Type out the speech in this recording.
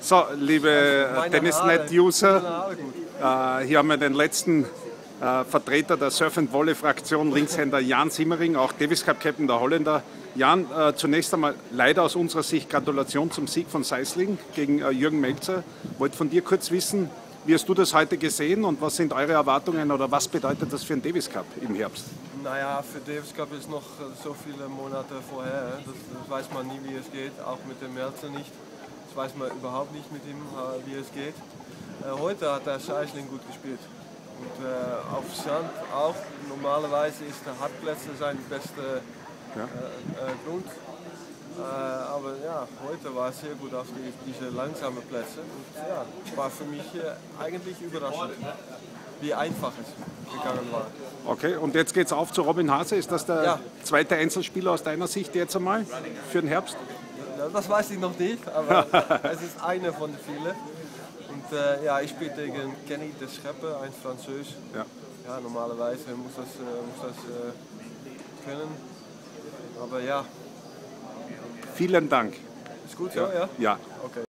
So, liebe Tennisnet-User, hier haben wir den letzten Vertreter der Surf-and-Volley-Fraktion, Linkshänder Jan Simmering, auch Davis Cup-Captain der Holländer. Jan, zunächst einmal leider aus unserer Sicht Gratulation zum Sieg von Sijsling gegen Jürgen Melzer. Ich wollte von dir kurz wissen, wie hast du das heute gesehen und was sind eure Erwartungen oder was bedeutet das für den Davis Cup im Herbst? Naja, für Davis Cup ist noch so viele Monate vorher. Das weiß man nie, wie es geht, auch mit dem Melzer nicht. Das weiß man überhaupt nicht mit ihm, wie es geht. Heute hat der Sijsling gut gespielt. Und auf Sand auch. Normalerweise ist der Hartplätze sein bester Grund. Aber ja, heute war es sehr gut auf diese langsamen Plätze. Und ja, war für mich eigentlich überraschend, wie einfach es gegangen war. Okay, und jetzt geht es auf zu Robin Haase. Ist das der zweite Einzelspieler aus deiner Sicht jetzt einmal für den Herbst? Ja, das weiß ich noch nicht, aber es ist einer von vielen. Und ja, ich spiele gegen Kenny de Schepper, ein Französ. Ja, normalerweise muss das können. Aber ja. Vielen Dank. Ist gut, ja? Ja. Okay.